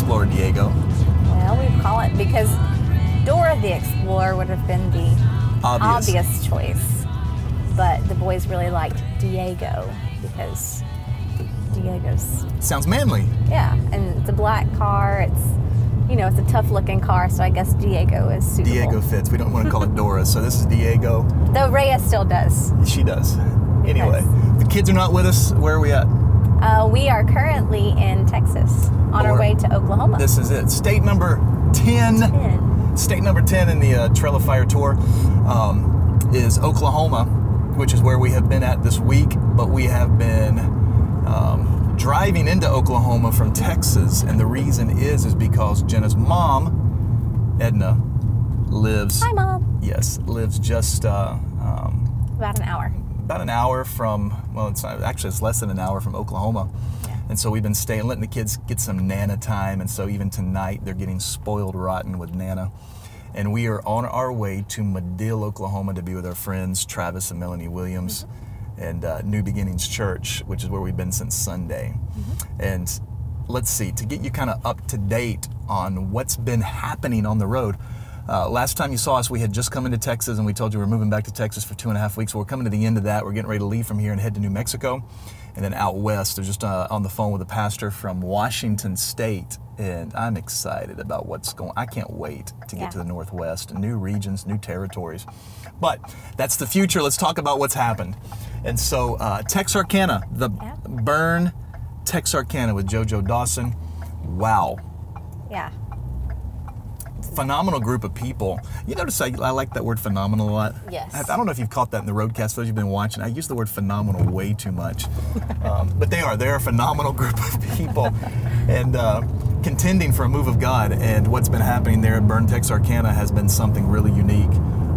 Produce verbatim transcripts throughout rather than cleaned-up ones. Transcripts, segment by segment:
Explorer Diego? Well, we call it because Dora the Explorer would have been the Obvious. obvious choice. But the boys really liked Diego because Diego's... Sounds manly. Yeah, and it's a black car. It's, you know, it's a tough-looking car, so I guess Diego is suitable. Diego fits. We don't want to call it Dora, so this is Diego. Though Rhea still does. She does. Anyway, the kids are not with us. Where are we at? Uh, we are currently in Texas on Or, our way to Oklahoma. This is it. State number ten. ten. State number ten in the uh, Trail of Fire Tour um, is Oklahoma, which is where we have been at this week, but we have been um, driving into Oklahoma from Texas, and the reason is is because Jenna's mom, Edna, lives... Hi, Mom. Yes, lives just... Uh, um, About an hour. about an hour from, well, it's not, actually it's less than an hour from Oklahoma. Yeah. And so we've been staying, letting the kids get some Nana time, and so even tonight they're getting spoiled rotten with Nana. And we are on our way to Madill, Oklahoma to be with our friends Travis and Melanie Williams mm-hmm. and uh, New Beginnings Church, which is where we've been since Sunday. Mm-hmm. And let's see, to get you kind of up to date on what's been happening on the road. Uh, last time you saw us, we had just come into Texas, and we told you we're moving back to Texas for two and a half weeks. Well, we're coming to the end of that. We're getting ready to leave from here and head to New Mexico. And then out west, they're just uh, on the phone with a pastor from Washington State. And I'm excited about what's going on. I can't wait to get yeah. to the Northwest. New regions, new territories. But that's the future. Let's talk about what's happened. And so uh, Texarkana, the yeah. Burn Texarkana with JoJo Dawson. Wow. Yeah. Phenomenal group of people. You notice I, I like that word phenomenal a lot? Yes. I, I don't know if you've caught that in the roadcast, those you've been watching. I use the word phenomenal way too much. um, but they are. They're a phenomenal group of people and uh, contending for a move of God. And what's been happening there at Burn Texarkana has been something really unique.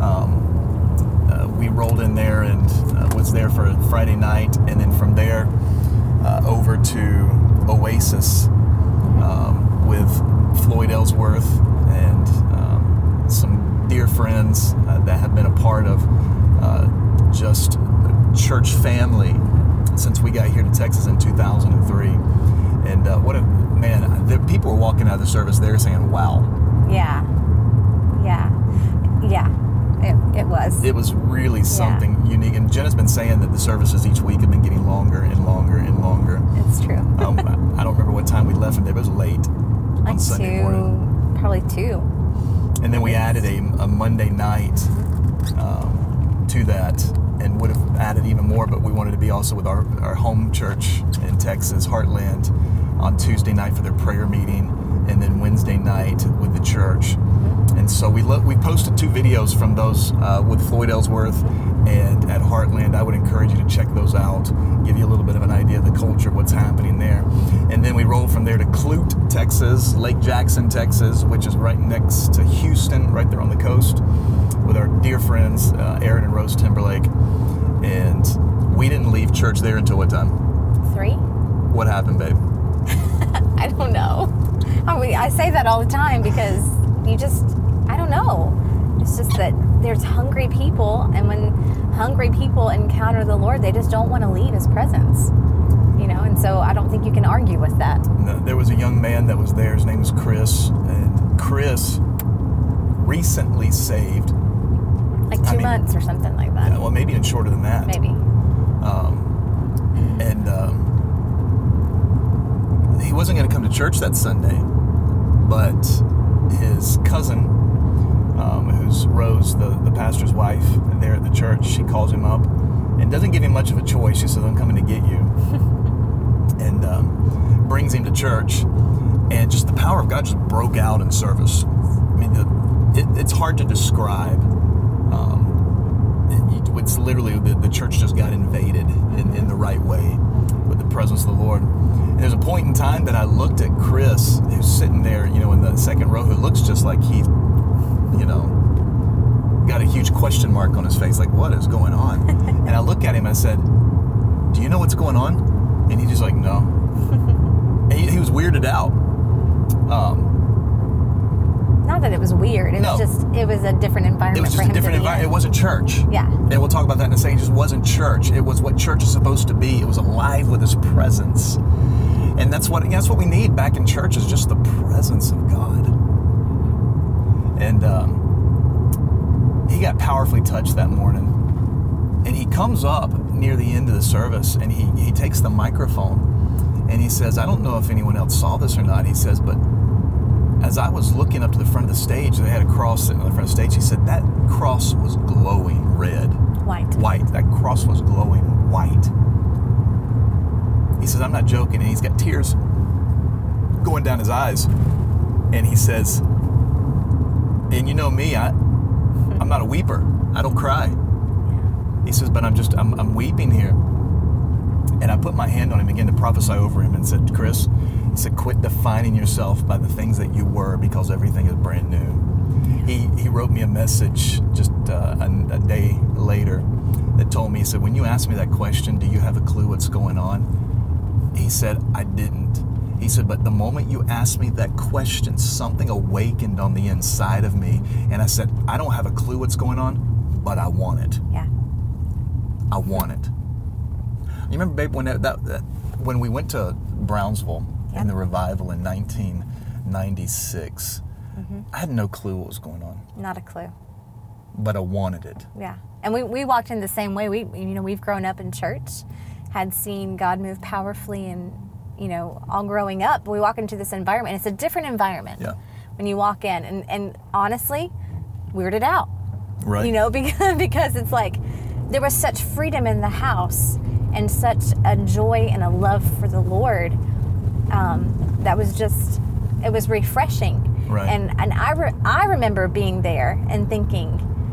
Um, uh, we rolled in there and uh, was there for a Friday night. And then from there uh, over to Oasis um, with Floyd Ellsworth and um, some dear friends uh, that have been a part of uh, just the church family since we got here to Texas in two thousand three. And uh, what a, man, the people were walking out of the service there saying, wow. Yeah. Yeah. Yeah. It, it was. It was really something yeah. unique. And Jenna's been saying that the services each week have been getting longer and longer and longer. It's true. um, I don't remember what time we left from there, but it was late like on Sunday two, morning. Probably two. And then we added a, a Monday night um, to that, and would have added even more, but we wanted to be also with our, our home church in Texas, Heartland, on Tuesday night for their prayer meeting, and then Wednesday night with the church. And so we lo- we posted two videos from those uh, with Floyd Ellsworth and at Heartland. I would encourage you to check those out, give you a little bit of an idea of the culture, what's happening there. And then we rolled from there to Clute, Texas, Lake Jackson, Texas, which is right next to Houston, right there on the coast, with our dear friends, uh, Aaron and Rose Timberlake. And we didn't leave church there until what time? Three? What happened, babe? I don't know. I mean, I say that all the time because you just, I don't know. It's just that there's hungry people, and when hungry people encounter the Lord, they just don't want to leave His presence. You know, and so I don't think you can argue with that. No, there was a young man that was there. His name was Chris, and Chris recently saved. Like two I mean, months or something like that. Yeah, well, maybe even shorter than that. Maybe. Um, and um, he wasn't going to come to church that Sunday, but his cousin, um, who's Rose, the, the pastor's wife there at the church, she calls him up and doesn't give him much of a choice. She says, I'm coming to get you. and um, brings him to church. And just the power of God just broke out in service. I mean, the, it, it's hard to describe. Um, it, it's literally, the, the church just got invaded in, in the right way with the presence of the Lord. And there's a point in time that I looked at Chris, who's sitting there, you know, in the second row, who looks just like he, you know, got a huge question mark on his face, like, what is going on? And I look at him and I said, do you know what's going on? And he's just like, no. And he, he was weirded out. Um, Not that it was weird. It no. was just, it was a different environment It was just for him a different environment. It wasn't church. Yeah. And we'll talk about that in a second. It just wasn't church. It was what church is supposed to be. It was alive with His presence. And that's what that's what we need back in church, is just the presence of God. And um, he got powerfully touched that morning. And he comes up near the end of the service, and he, he takes the microphone, and he says, I don't know if anyone else saw this or not. He says, but as I was looking up to the front of the stage, they had a cross sitting on the front of the stage. He said, that cross was glowing red. White. White. That cross was glowing white. He says, I'm not joking. And he's got tears going down his eyes. And he says, and you know me, I, I'm not a weeper. I don't cry. He says, but I'm just, I'm, I'm weeping here. And I put my hand on him, began to prophesy over him, and said, Chris, he said, quit defining yourself by the things that you were, because everything is brand new. He, he wrote me a message just uh, a, a day later that told me, he said, when you asked me that question, do you have a clue what's going on? He said, I didn't. He said, but the moment you asked me that question, something awakened on the inside of me. And I said, I don't have a clue what's going on, but I want it. Yeah. I want it. You remember, babe, when that, that, that when we went to Brownsville Yep. in the revival in nineteen ninety-six, mm-hmm. I had no clue what was going on. Not a clue. But I wanted it. Yeah. And we, we walked in the same way. We, you know, we've grown up in church, had seen God move powerfully, and, you know, all growing up, we walk into this environment. It's a different environment yeah. when you walk in. And, and honestly, weirded out. Right. You know, because, because it's like there was such freedom in the house and such a joy and a love for the Lord. Um, that was just, it was refreshing. Right. And and I, re- I remember being there and thinking,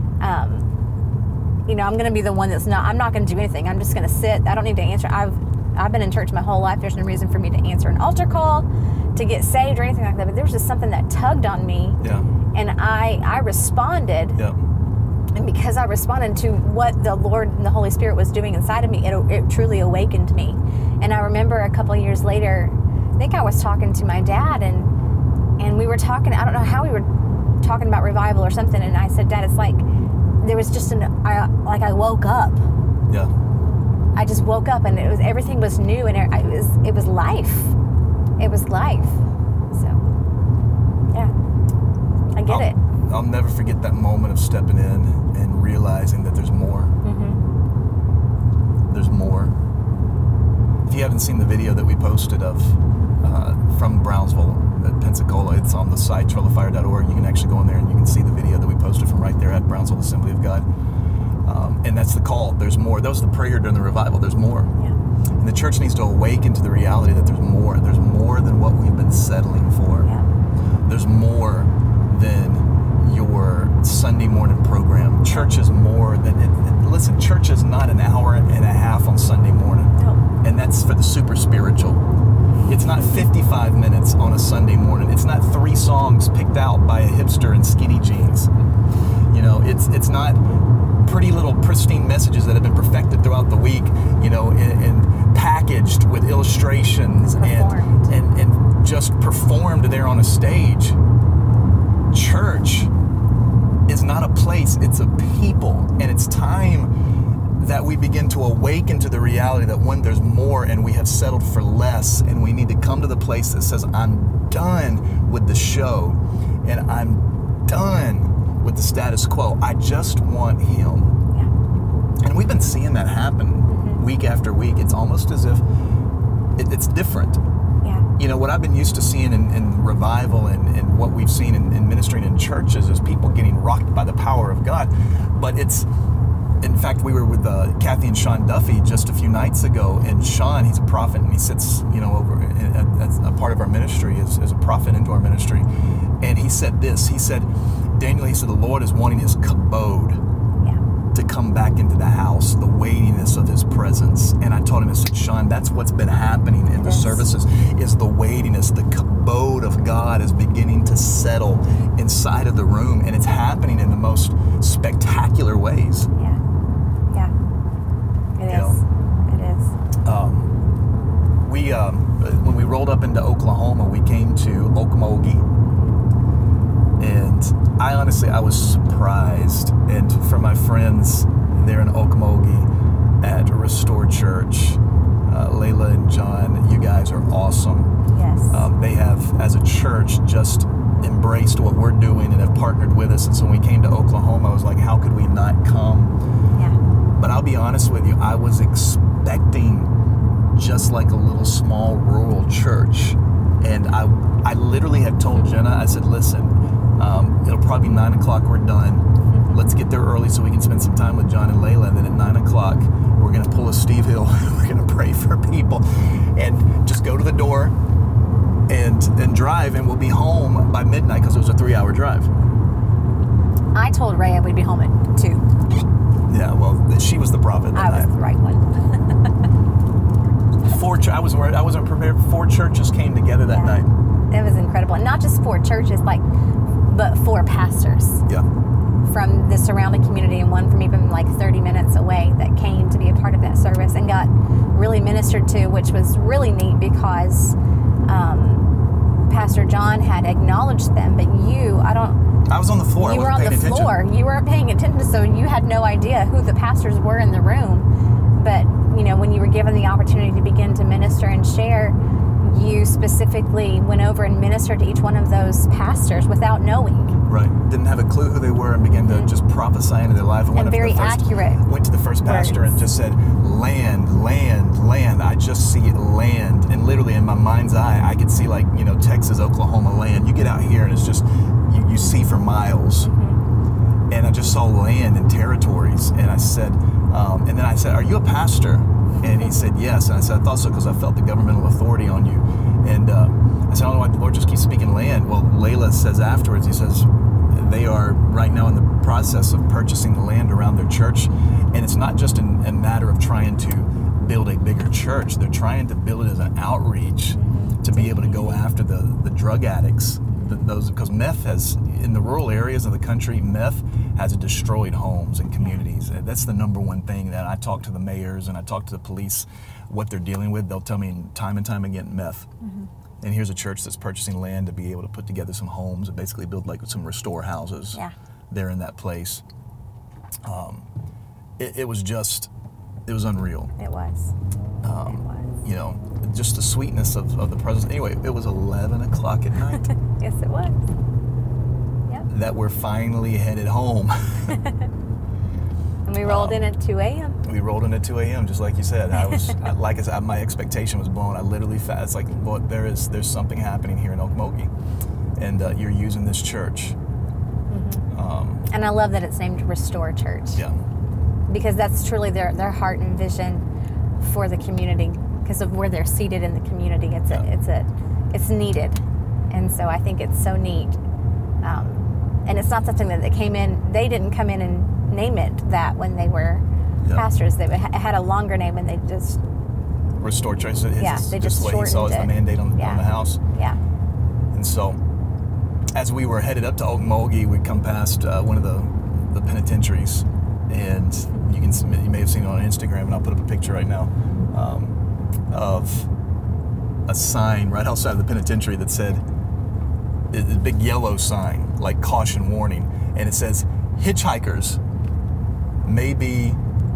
um, you know, I'm going to be the one that's not, I'm not going to do anything. I'm just going to sit. I don't need to answer. I've I've been in church my whole life. There's no reason for me to answer an altar call, to get saved or anything like that. But there was just something that tugged on me. Yeah. And I, I responded. Yeah. And because I responded to what the Lord and the Holy Spirit was doing inside of me, it, it truly awakened me. And I remember a couple of years later, I think I was talking to my dad, and and we were talking, I don't know how we were talking about revival or something, and I said, Dad, it's like, there was just an, I, like I woke up. Yeah. I just woke up, and it was, everything was new, and it, it was, it was life. It was life. So, yeah, I get I'll, it. I'll never forget that moment of stepping in and realizing that there's more. Mm-hmm. There's more. If you haven't seen the video that we posted of uh, from Brownsville at Pensacola, it's on the site, trail of fire dot org. You can actually go in there and you can see the video that we posted from right there at Brownsville Assembly of God. Um, and that's the call. There's more. That was the prayer during the revival. There's more. Yeah. And the church needs to awaken to the reality that there's more. There's more than what we've been settling for. Yeah. There's more than your Sunday morning program. Church is more than it, it, listen, church is not an hour and a half on Sunday morning. No. And that's for the super spiritual. It's not fifty-five minutes on a Sunday morning. It's not three songs picked out by a hipster in skinny jeans. You know, it's it's not pretty little pristine messages that have been perfected throughout the week, you know, and, and packaged with illustrations and, and and just performed there on a stage. Church is not a place, it's a people. And it's time that we begin to awaken to the reality that when there's more and we have settled for less, and we need to come to the place that says, I'm done with the show and I'm done with the status quo. I just want him. Yeah. And we've been seeing that happen mm-hmm. week after week. It's almost as if it, it's different. Yeah. You know, what I've been used to seeing in, in revival and, and what we've seen in, in ministering in churches is people getting rocked by the power of God. But it's, in fact, we were with uh, Kathy and Sean Duffy just a few nights ago, and Sean, he's a prophet, and he sits, you know, over as a part of our ministry, as, as a prophet into our ministry. And he said this, he said, Daniel, he said, the Lord is wanting his kabod yeah. to come back into the house, the weightiness of his presence. And I told him, I said, Sean, that's what's been happening in the yes. services, is the weightiness, the kabod of God is beginning to settle inside of the room, and it's happening in the most spectacular ways. Yeah. Yeah. It you is. Know? It is. Um, we, um, when we rolled up into Oklahoma, we came to Okmulgee. And I honestly, I was surprised. And for my friends there in Okmulgee at Restore Church, Uh, Layla and John, you guys are awesome. Yes. Um, they have, as a church, just embraced what we're doing and have partnered with us. And so when we came to Oklahoma, I was like, how could we not come? Yeah. But I'll be honest with you, I was expecting just like a little small rural church. And I, I literally had told Jenna, I said, listen, um, it'll probably be nine o'clock, we're done. Let's get there early so we can spend some time with John and Layla. And then at nine o'clock, we're going to pull a Steve Hill. We're going to pray for people and just go to the door and then drive, and we'll be home by midnight because it was a three-hour drive. I told Rhea we'd be home at two. Yeah, well, she was the prophet. I was night. the right one. Four, I was worried. I wasn't prepared. Four churches came together that Yeah. night. It was incredible. And not just four churches, like, but four pastors Yeah. from the surrounding community, and one from even like thirty minutes away that came to be a part of that service and got really ministered to, which was really neat because um, Pastor John had acknowledged them, but you, I don't, I was on the floor. you I were wasn't on the paying floor. attention. You weren't paying attention, so you had no idea who the pastors were in the room. But, you know, when you were given the opportunity to begin to minister and share, you specifically went over and ministered to each one of those pastors without knowing. Right. Didn't have a clue who they were and began to just prophesy into their life. And went up to very the first, accurate Went to the first pastor words. and just said, land, land, land. I just see it, land. And literally in my mind's eye, I could see, like, you know, Texas, Oklahoma land. You get out here and it's just, you, you see for miles. Mm-hmm. And I just saw land and territories. And I said, um, and then I said, are you a pastor? And he said, yes. And I said, I thought so because I felt the governmental authority on you. And uh, I said, I don't know why the Lord just keeps speaking land. Well, Layla says afterwards, he says, they are right now in the process of purchasing the land around their church. And it's not just in, a matter of trying to build a bigger church. They're trying to build it as an outreach mm-hmm. to be able to go after the, the drug addicts. The, those because meth has, in the rural areas of the country, meth has destroyed homes and communities. That's the number one thing that I talk to the mayors and I talk to the police, what they're dealing with. They'll tell me time and time again, meth. Mm-hmm. And here's a church that's purchasing land to be able to put together some homes and basically build like some restore houses yeah. there in that place. Um, it, it was just, it was unreal. It was. Um, it was. You know, just the sweetness of, of the presence. Anyway, it was eleven o'clock at night. Yes, it was. Yep. That we're finally headed home. And we rolled um, in at two a.m. We rolled in at two a.m. just like you said. I was, I, like I said, my expectation was blown. I literally, fa- it's like, well, there is, there's something happening here in Okmulgee, and uh, you're using this church. Mm-hmm. Um, and I love that it's named Restore Church. Yeah. Because that's truly their, their heart and vision for the community, because of where they're seated in the community. It's yeah. a, it's a, it's needed, and so I think it's so neat. Um, and it's not something that they came in. They didn't come in and name it that when they were yeah. pastors. They had a longer name, and they just Restore Church. It's yeah, just, they just just what he saw as the mandate on, yeah. on the house. Yeah. And so, as we were headed up to Okmulgee, we come past uh, one of the the penitentiaries, and you can you may have seen it on Instagram, and I'll put up a picture right now um, of a sign right outside of the penitentiary that said, a big yellow sign, like caution warning, and it says, hitchhikers may be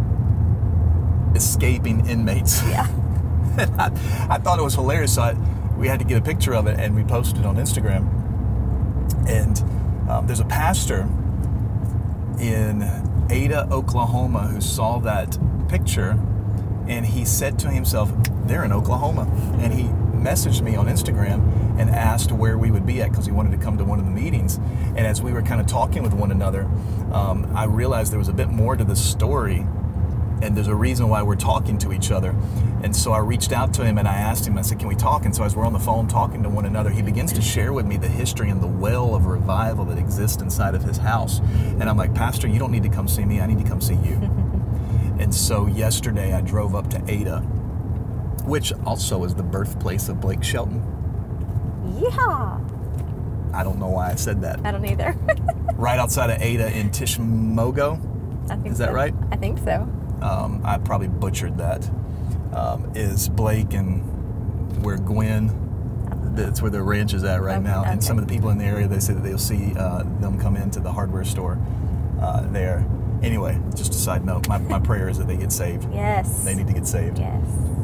escaping inmates. Yeah. And I, I thought it was hilarious, so I, we had to get a picture of it, and we posted it on Instagram. And um, there's a pastor in Ada, Oklahoma, who saw that picture, and he said to himself, they're in Oklahoma. And he messaged me on Instagram and asked where we would be at because he wanted to come to one of the meetings. And as we were kind of talking with one another, um, I realized there was a bit more to the story, and there's a reason why we're talking to each other. And so I reached out to him and I asked him, I said, can we talk? And so as we're on the phone talking to one another, he begins to share with me the history and the well of revival that exists inside of his house. And I'm like, Pastor, you don't need to come see me, I need to come see you. And so yesterday I drove up to Ada, which also is the birthplace of Blake Shelton. Yeah. I don't know why I said that. I don't either. Right outside of Ada in Tishmogo. I think Is that so. right? I think so. Um, I probably butchered that. Um, is Blake and where Gwen, that's where their ranch is at right okay, now. okay. And some of the people in the area, they say that they'll see uh, them come into the hardware store uh, there. Anyway, just a side note, my, my prayer is that they get saved. Yes. They need to get saved. Yes.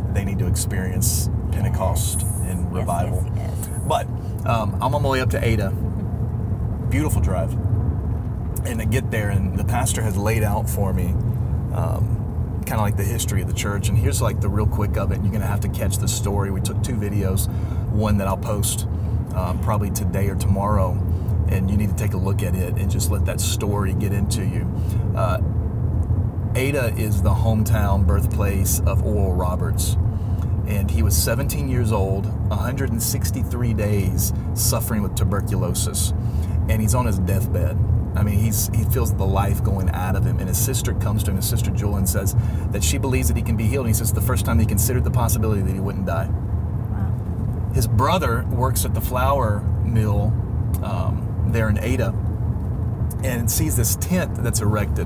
they need to experience Pentecost Yes. and Yes, revival. yes, yes. But um, I'm on my way up to Ada. Beautiful drive. And I get there, and the pastor has laid out for me um, kind of like the history of the church. And here's like the real quick of it. And you're going to have to catch the story. We took two videos, one that I'll post um, probably today or tomorrow. And you need to take a look at it and just let that story get into you. Uh, Ada is the hometown birthplace of Oral Roberts. And he was seventeen years old, one hundred sixty-three days suffering with tuberculosis. And he's on his deathbed. I mean, he's he feels the life going out of him. And his sister comes to him, his sister Jewel, and says that she believes that he can be healed. And he says the first time he considered the possibility that he wouldn't die. Wow. His brother works at the flour mill um, there in Ada and sees this tent that's erected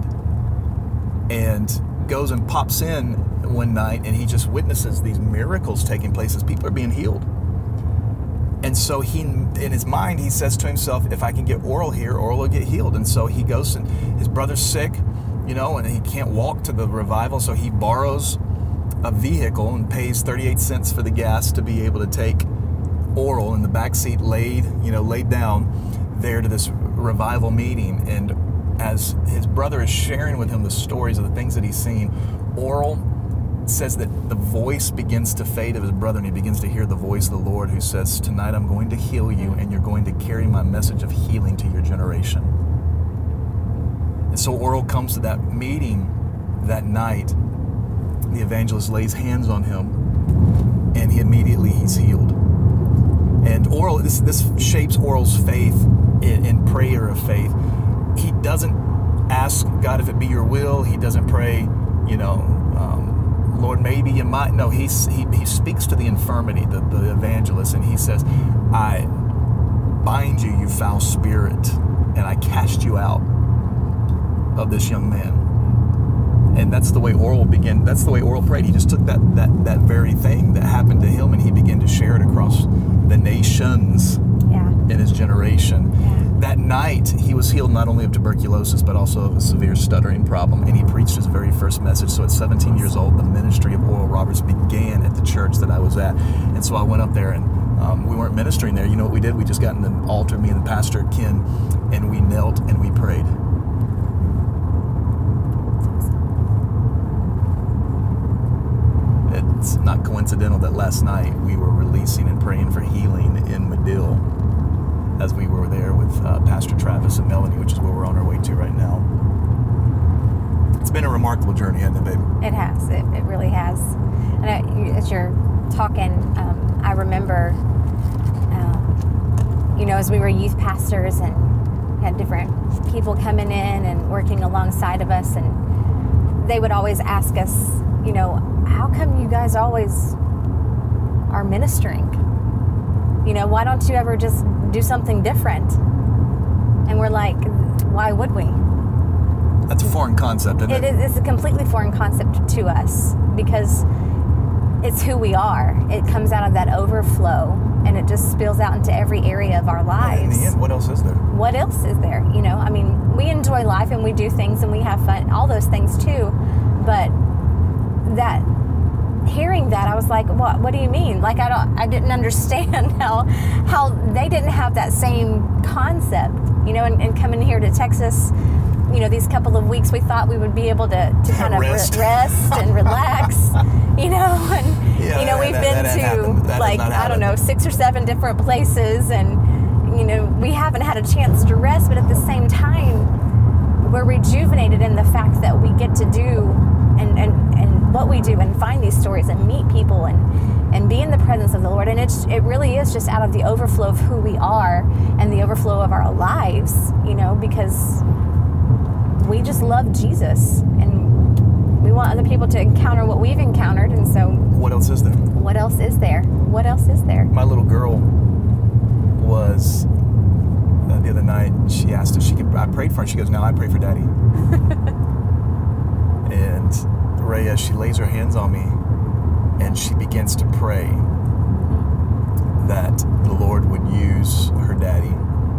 and goes and pops in one night, and he just witnesses these miracles taking place as people are being healed. And so he, in his mind, he says to himself, if I can get Oral here, Oral will get healed. And so he goes, and his brother's sick, you know, and he can't walk to the revival, so he borrows a vehicle and pays thirty-eight cents for the gas to be able to take Oral in the back seat, laid, you know, laid down there to this revival meeting. And as his brother is sharing with him the stories of the things that he's seen, Oral says that the voice begins to fade of his brother, and he begins to hear the voice of the Lord who says, tonight I'm going to heal you, and you're going to carry my message of healing to your generation. And so Oral comes to that meeting that night. The evangelist lays hands on him, and he immediately he's healed. And Oral, this, this shapes Oral's faith in, in prayer of faith. He doesn't ask God if it be your will. He doesn't pray, you know, um, Lord, maybe you might. No, he's, he, he speaks to the infirmity, the, the evangelist, and he says, I bind you, you foul spirit, and I cast you out of this young man. And that's the way Oral began, that's the way Oral prayed. He just took that, that, that very thing that happened to him, and he began to share it across the nations Yeah. in his generation. Yeah. That night, he was healed not only of tuberculosis, but also of a severe stuttering problem, and he preached his very first message. So at seventeen years old, the ministry of Oral Roberts began at the church that I was at. And so I went up there, and um, we weren't ministering there. You know what we did? We just got in the altar, me and the pastor, Ken, and we knelt and we prayed. It's not coincidental that last night we were releasing and praying for healing in Medill, as we were there with uh, Pastor Travis and Melanie, which is where we're on our way to right now. It's been a remarkable journey, hasn't it, babe? It has. It, it really has. And I, as you're talking, um, I remember, um, you know, as we were youth pastors and had different people coming in and working alongside of us, and they would always ask us, you know, how come you guys always are ministering? You know, why don't you ever just do something different? And we're like, why would we? That's a foreign concept, isn't it? It is. It's a completely foreign concept to us because it's who we are. It comes out of that overflow, and it just spills out into every area of our lives. In the end, what else is there? What else is there? You know, I mean, we enjoy life and we do things and we have fun, all those things too. But that, hearing that, I was like, what? What do you mean? Like, I don't, I didn't understand how, how they didn't have that same concept. You know, and, and coming here to Texas, you know, these couple of weeks, we thought we would be able to, to kind of Rest. re- rest and relax, you know, and, Yeah, you know, that- we've that- been that to, happened. That has like, not I don't happened. know, six or seven different places, and, you know, we haven't had a chance to rest, but at the same time, we're rejuvenated in the fact that we get to do and, and, and what we do and find these stories and meet people and, and be in the presence of the Lord. And it's, it really is just out of the overflow of who we are and the overflow of our lives, you know, because we just love Jesus and we want other people to encounter what we've encountered. And so What else is there? what else is there? What else is there? My little girl was, uh, the other night, she asked if she could, I prayed for her, she goes, now I pray for Daddy. And Rhea, she lays her hands on me and she begins to pray that the Lord would use her daddy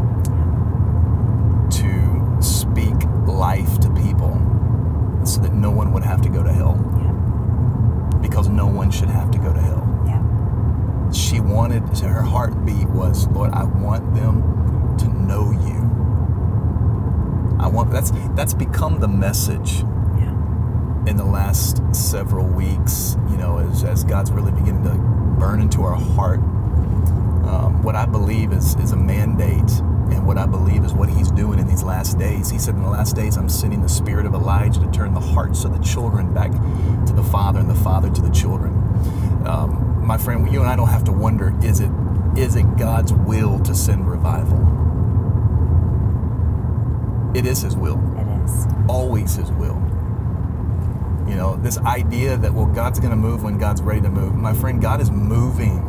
to speak life to people so that no one would have to go to hell. Because no one should have to go That's that's become the message Yeah. in the last several weeks, you know, as, as God's really beginning to burn into our heart. Um, what I believe is, is a mandate, and what I believe is what he's doing in these last days. He said, in the last days, I'm sending the spirit of Elijah to turn the hearts of the children back to the father and the father to the children. Um, my friend, you and I don't have to wonder, is it is it God's will to send revival? It is his will. It is. Always his will. You know, this idea that, well, God's going to move when God's ready to move. My friend, God is moving.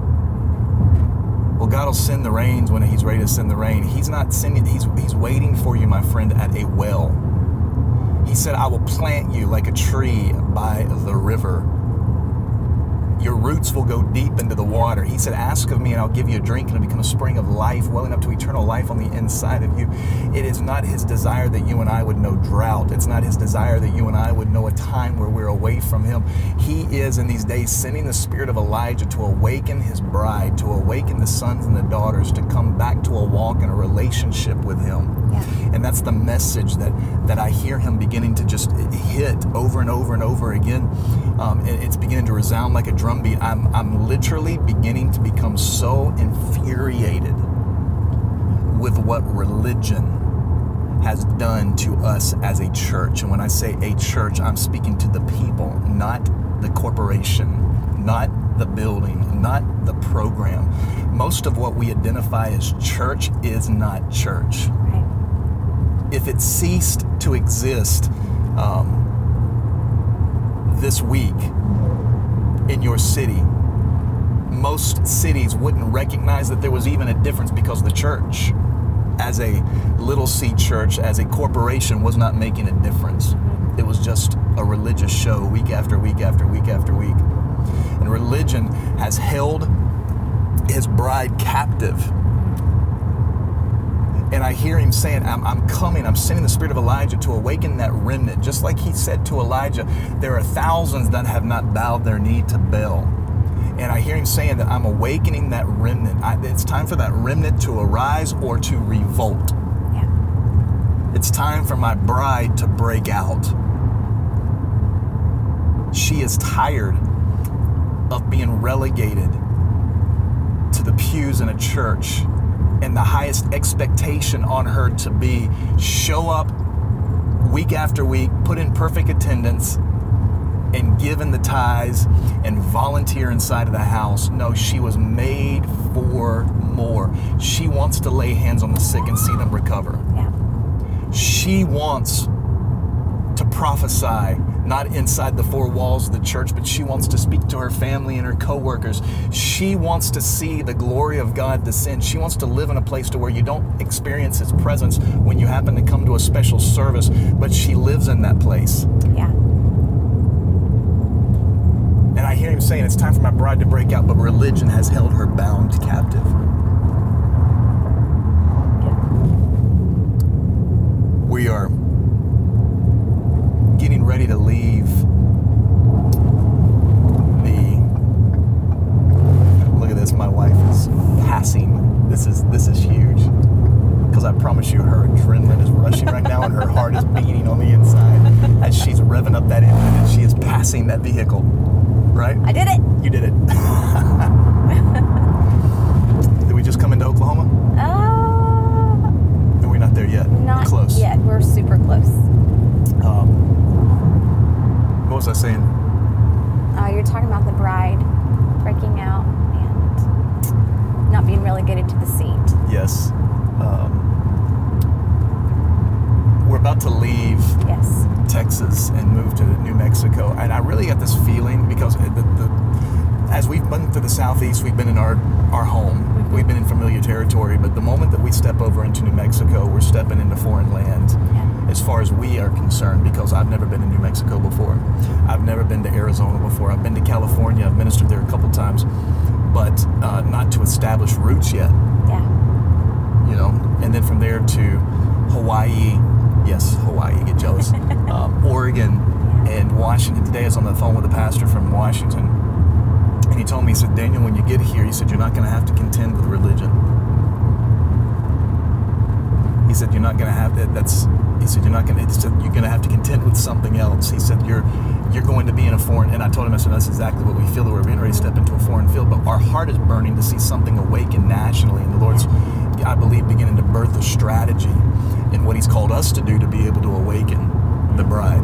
Well, God will send the rains when he's ready to send the rain. He's not sending, he's, he's waiting for you, my friend, at a well. He said, I will plant you like a tree by the river. Your roots will go deep into the water. He said, ask of me and I'll give you a drink and it'll become a spring of life, welling up to eternal life on the inside of you. It is not his desire that you and I would know drought. It's not his desire that you and I would know a time where we're away from him. He is in these days sending the spirit of Elijah to awaken his bride, to awaken the sons and the daughters, to come back to a walk in a relationship with him. Yeah. And that's the message that, that I hear him beginning to just hit over and over and over again. Um, and it's beginning to resound like a drum beat. I'm, I'm literally beginning to become so infuriated with what religion has done to us as a church. And when I say a church, I'm speaking to the people, not the corporation, not the building, not the program. Most of what we identify as church is not church. Right. If it ceased to exist um, this week in your city, most cities wouldn't recognize that there was even a difference because the church, as a little c church, as a corporation, was not making a difference. It was just a religious show week after week after week after week. And religion has held his bride captive. And I hear him saying, I'm, I'm coming, I'm sending the spirit of Elijah to awaken that remnant. Just like he said to Elijah, there are thousands that have not bowed their knee to Baal. And I hear him saying that I'm awakening that remnant. I, it's time for that remnant to arise or to revolt. Yeah. It's time for my bride to break out. She is tired of being relegated to the pews in a church, and the highest expectation on her to be show up week after week, put in perfect attendance, and give in the tithes and volunteer inside of the house. No, she was made for more. She wants to lay hands on the sick and see them recover. Yeah. She wants to prophesy, not inside the four walls of the church, but she wants to speak to her family and her coworkers. She wants to see the glory of God descend. She wants to live in a place to where you don't experience his presence when you happen to come to a special service, but she lives in that place. Yeah. And I hear him saying, it's time for my bride to break out, but religion has held her bound captive. Yeah. We are getting ready to leave the, look at this, my wife is passing. This is, this is huge. Because I promise you, her adrenaline is rushing right now and her heart is beating on the inside as she's revving up that engine and she is passing that vehicle. Right? I did it. You did it. Did we just come into Oklahoma? Uh, Are we not there yet? not We're close. yet. We're super close. Um, what was I saying? Uh, you're talking about the bride breaking out and not being relegated to the seat. Yes. Um, we're about to leave Yes. Texas and move to New Mexico, and I really got this feeling because the, the, as we've been through the Southeast, we've been in our, our home, mm-hmm. We've been in familiar territory, but the moment that we step over into New Mexico, we're stepping into foreign land. Yeah. As far as we are concerned, because I've never been to New Mexico before. I've never been to Arizona before. I've been to California. I've ministered there a couple times, but uh, not to establish roots yet. Yeah. You know, and then from there to Hawaii. Yes, Hawaii. Get jealous. um, Oregon and Washington. Today I was on the phone with a pastor from Washington, and he told me, he said, Daniel, when you get here, he said, you're not going to have to contend with religion. He said, you're not going to have that. That's, he said, you're not going to, you're going to have to contend with something else. He said, you're, you're going to be in a foreign, and I told him, I said, that's exactly what we feel, that we're being ready to step into a foreign field, but our heart is burning to see something awaken nationally, and the Lord's, I believe, beginning to birth a strategy in what he's called us to do to be able to awaken the bride.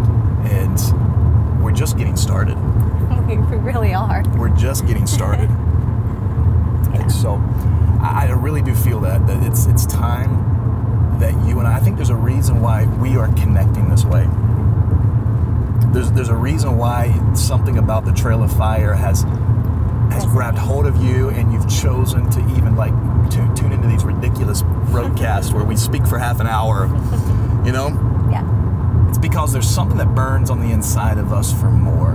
And we're just getting started. We really are. We're just getting started. Yeah. And so I, I really do feel that, that it's, it's time that you and I, I think there's a reason why we are connecting this way. There's, there's a reason why something about the Trail of Fire has has grabbed hold of you, and you've chosen to even like tune, tune into these ridiculous broadcasts where we speak for half an hour, you know? Yeah. It's because there's something that burns on the inside of us for more.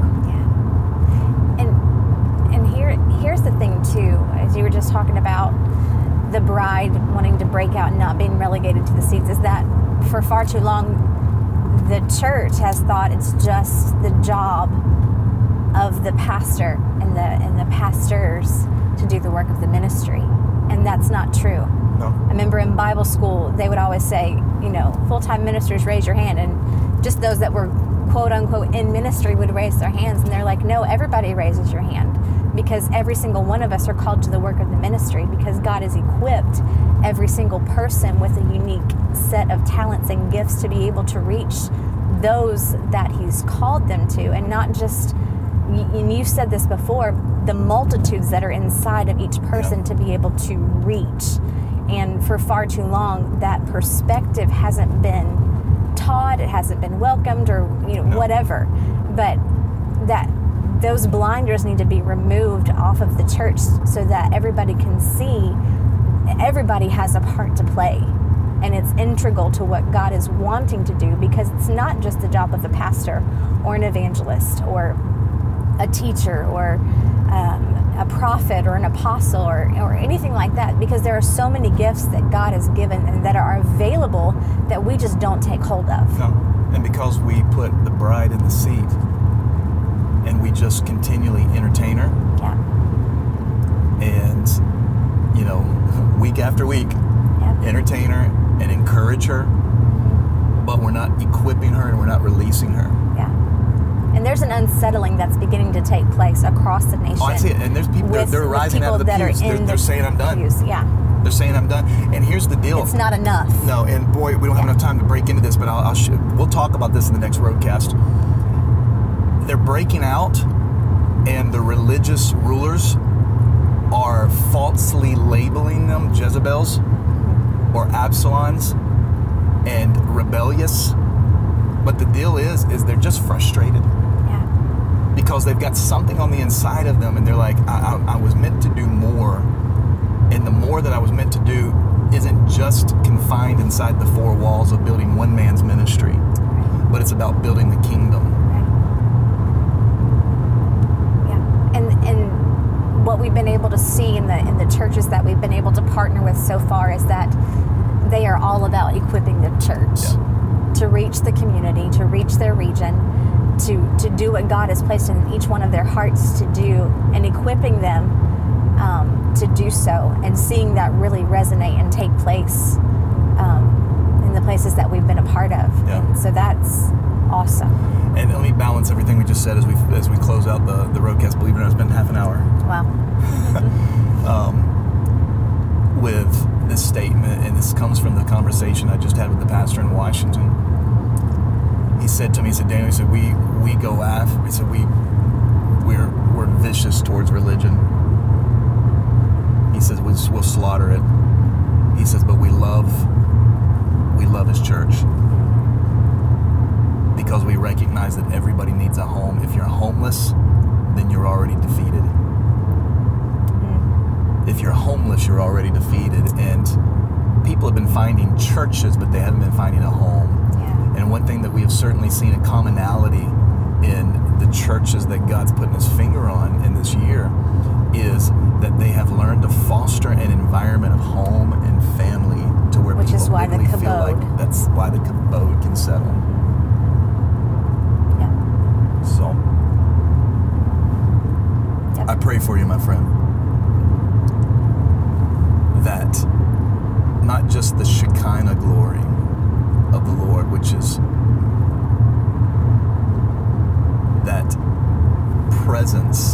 Yeah. And and here here's the thing too, as you were just talking about the bride wanting to break out and not being relegated to the seats, is that for far too long the church has thought it's just the job of the pastor and the and the pastors to do the work of the ministry, and that's not true. No. I remember in Bible school they would always say, you know, full-time ministers raise your hand, and just those that were quote unquote in ministry would raise their hands, and they're like, no, everybody raises your hand, because every single one of us are called to the work of the ministry, because God has equipped every single person with a unique set of talents and gifts to be able to reach those that he's called them to, and not just, and you said this before, the multitudes that are inside of each person, yeah, to be able to reach. And for far too long, that perspective hasn't been taught, it hasn't been welcomed, or you know, no. whatever. But that those blinders need to be removed off of the church so that everybody can see everybody has a part to play. And it's integral to what God is wanting to do, because it's not just the job of a pastor or an evangelist or a teacher or um, a prophet or an apostle or, or anything like that, because there are so many gifts that God has given and that are available that we just don't take hold of. No. And because we put the bride in the seat and we just continually entertain her. Yeah. And, you know, week after week, Yep. entertain her and encourage her, but we're not equipping her and we're not releasing her. Yeah. And there's an unsettling that's beginning to take place across the nation. Oh, I see it. And there's people, with, they're, they're rising out of the pews. They're, they're saying, I'm done. Pews. Yeah. They're saying, I'm done. And here's the deal. It's not enough. No, and boy, we don't have Yeah. enough time to break into this, but I'll, I'll sh- we'll talk about this in the next roadcast. They're breaking out, and the religious rulers are falsely labeling them Jezebels or Absalons and rebellious. But the deal is, is they're just frustrated. Yeah. Because they've got something on the inside of them, and they're like, I, I, I was meant to do more. And the more that I was meant to do isn't just confined inside the four walls of building one man's ministry, Right. but it's about building the kingdom. Right. Yeah. And and what we've been able to see in the in the churches that we've been able to partner with so far is that they are all about equipping the church Yeah. to reach the community, to reach their region, to to do what God has placed in each one of their hearts to do, and equipping them um, to do so, and seeing that really resonate and take place um, in the places that we've been a part of. Yeah. And so that's awesome. And let me balance everything we just said as we as we close out the, the roadcast. Believe it or not, it's been half an hour. Wow. um, with this statement, and this comes from the conversation I just had with the pastor in Washington. He said to me, he said, Daniel, he said, we we go after, he said, we we're we're vicious towards religion. He says, we'll, we'll slaughter it. He says, but we love we love his church, because we recognize that everybody needs a home. If you're homeless, then you're already defeated. Mm. If you're homeless, you're already defeated. And people have been finding churches, but they haven't been finding a home. Yeah. And one thing that we have certainly seen a commonality in the churches that God's putting his finger on in this year is that they have learned to foster an environment of home and family to where Which people is why the really feel kabod. like that's why the kabod can settle. Yeah. So Yep. I pray for you, my friend, that not just the Shekinah glory of the Lord, which is that presence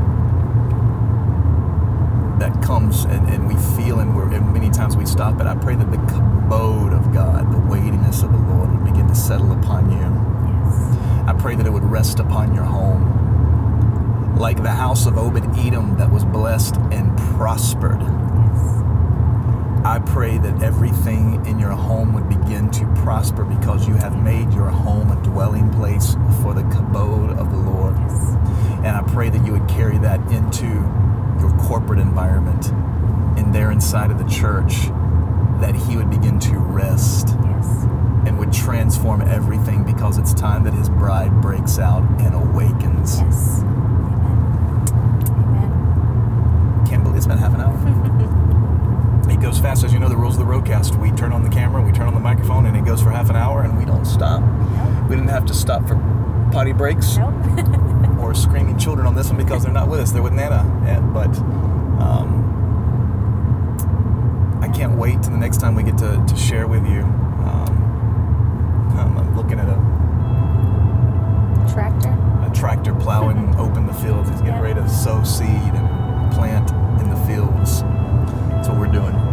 that comes and, and we feel, and, we're, and many times we stop it. I pray that the kabod of God, the weightiness of the Lord, would begin to settle upon you. Yes. I pray that it would rest upon your home. Like the house of Obed-Edom that was blessed and prospered. Yes. I pray that everything in your home would begin to prosper because you have made your home a dwelling place for the kabod of the Lord. Yes. And I pray that you would carry that into your corporate environment, and there inside of the church, that he would begin to rest. Yes. And would transform everything, because it's time that his bride breaks out and awakens. Yes. Amen. Can't believe it's been half an hour. It goes fast. As you know, the rules of the roadcast. We turn on the camera, we turn on the microphone, and it goes for half an hour, and we don't stop. Nope. We didn't have to stop for potty breaks. Nope. Or screaming children on this one because they're not with us. They're with Nana. And, but um, I can't wait till the next time we get to, to share with you. Um, I'm looking at a Tractor. a tractor plowing open the fields. He's getting Yeah. ready to sow seed and plant in the fields. That's what we're doing.